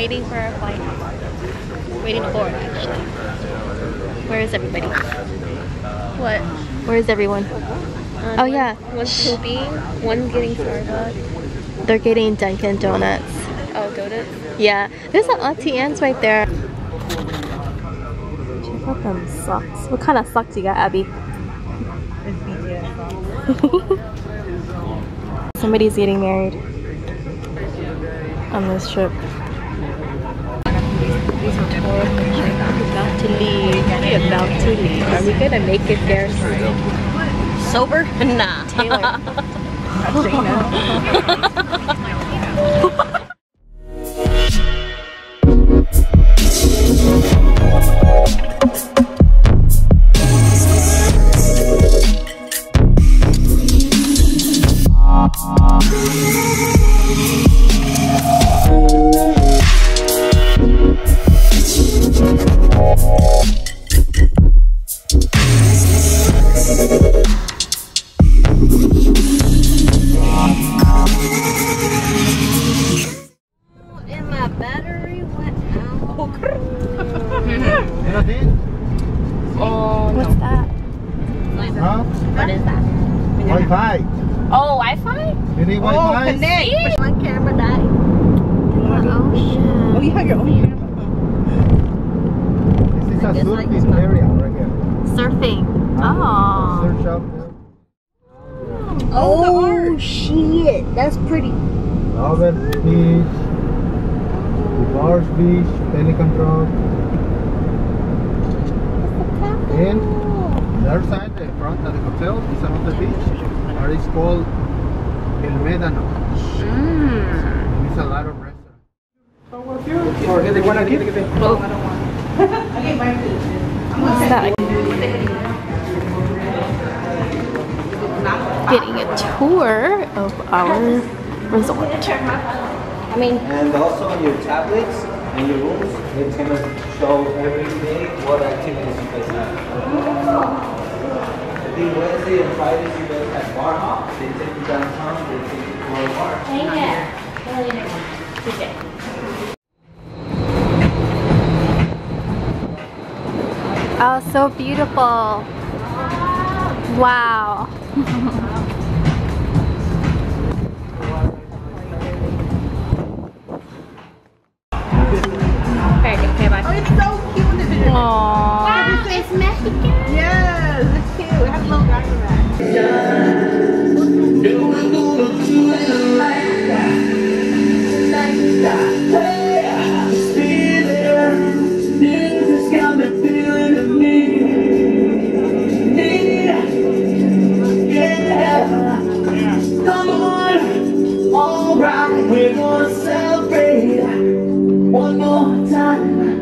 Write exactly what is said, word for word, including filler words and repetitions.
waiting for our flight. Waiting to board, actually. Where is everybody? What? Where is everyone? Um, oh yeah. One's pooping. One's getting Starbucks. They're getting Dunkin' Donuts. Oh, donuts? Yeah. There's an Auntie Anne's right there. Check out them socks. What kind of socks you got, Abby? Somebody's getting married on this trip. We're about to leave. We're about to leave. Are we gonna make it there sober? Nah. Taylor. What's that? Huh? What is that? Wi-Fi. Oh, Wi-Fi? You need Wi-Fi? Oh, connect. My camera died. Oh, shit. Oh, you have your own camera. This is a surfing area right here. Surfing. Oh. Search up there. Oh, oh shit. That's pretty. Robert Beach. Bars Beach. Pelican Rock. And the other side, the front of the hotel is another beach. Or it's called El Médano. Mm. It's a lot of restaurants. Or do they want to get it? Oh. What's that? Getting a tour of our resort. I mean, and also on your tablets and your rooms, it's gonna show every day what activities you guys have. I think Wednesday and Fridays you guys have bar hop. They take you downtown. They take you to a bar. oh, so beautiful. Wow. Okay, okay, bye. Oh, it's so cute in the video. Aww. Wow, it's Mexican. Yes, it's cute. It has a little guy in the back. Come on, all right, we're gonna celebrate one more time.